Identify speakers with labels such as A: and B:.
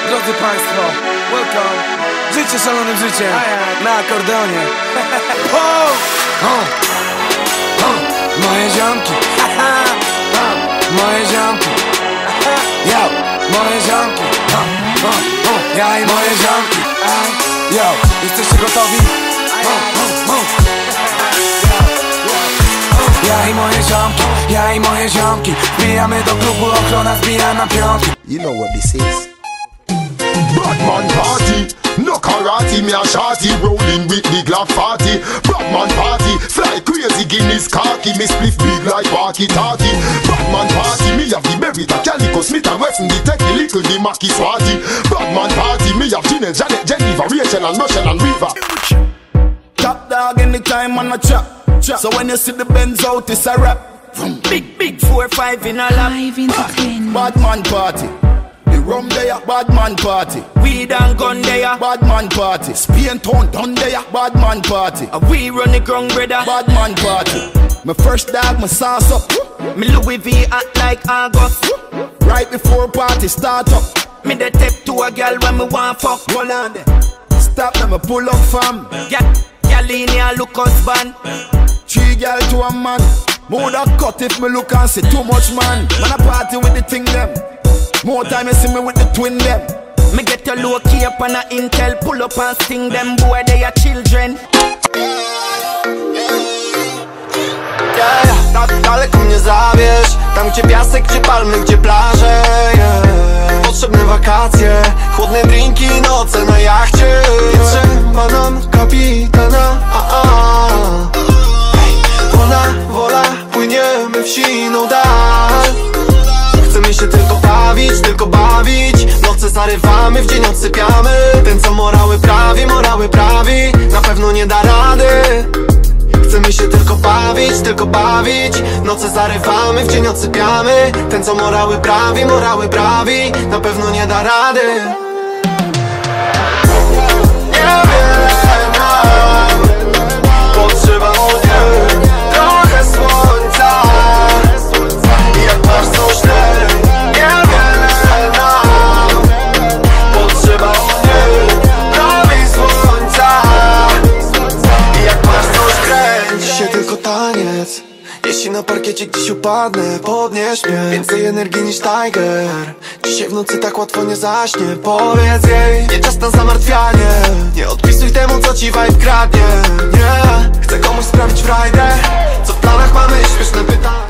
A: Drodzy Państwo, welcome. Życie szalonym życiem, na akordeonie. Moje ziomki, moje ziomki, yo, moje ziomki, ja i moje ziomki, yo, jesteście gotowi? Ja i moje ziomki, wbijamy do klubu, ochrona zbija na piątki.
B: You know what this is.
C: Batman party, no karate, me a shorty, rolling with the Glock 40. Batman party, fly crazy Guinness khaki, me spliff big like walkie-talkie. Batman party, me have the Beretta, Calico, Smith and Wesson, the Techie, little the Mackie Swati. Batman party, me have Gin and Janet, Geneva, Rachel and Russell and River.
D: Top dog anytime on a chop. So when you see the Benz out, it's a rap. Big 4-5 in a lap. Badman party. The rum there, badman party. Weed and gun there, badman party. Spain town down there, badman party. We run the ground, brother, badman party. My first dog, my sauce up. Me Louis V act like August. Right before party start up, me the tip to a girl when me want fuck. Hold on there. Stop them, me pull up fam. Girl in here look husband. 3 girl to a man. More that cut if me look and see too much man. Man a party with the thing them. More time you see me with the twin them. Me get a low key up on a intel. Pull up and sting them, boy they are children.
E: Tak daleko mnie zabierz. Tam gdzie piasek, gdzie palmy, gdzie plaże, Potrzebne wakacje, chłodne drinki, noce na jachcie. Nie trzeba nam kapitana, Wola, płyniemy w siną dal. Chcemy się tylko bawić. Noce zarywamy, w dzień odsypiamy. Ten co morały prawi, na pewno nie da rady. Chcemy się tylko bawić. Noce zarywamy, w dzień odsypiamy. Ten co morały prawi, na pewno nie da rady. Niewiele nam potrzeba od niej. Trochę słońca i jak masz coś ten. Niewiele nam potrzeba od niej. Prawie słońca i jak masz coś kręć. Dzisiaj tylko taniec. Jeśli na parkiecie gdzieś upadnę, podnieś mnie. Więcej energii niż Tiger. Dzisiaj w nocy tak łatwo nie zaśnie. Powiedz jej, nie czas na zamartwianie. Nie odpisuj temu co ci vibe kradnie. Nie, chcę komuś sprawić frajdę. Co w planach mamy? Śmieszne pytanie.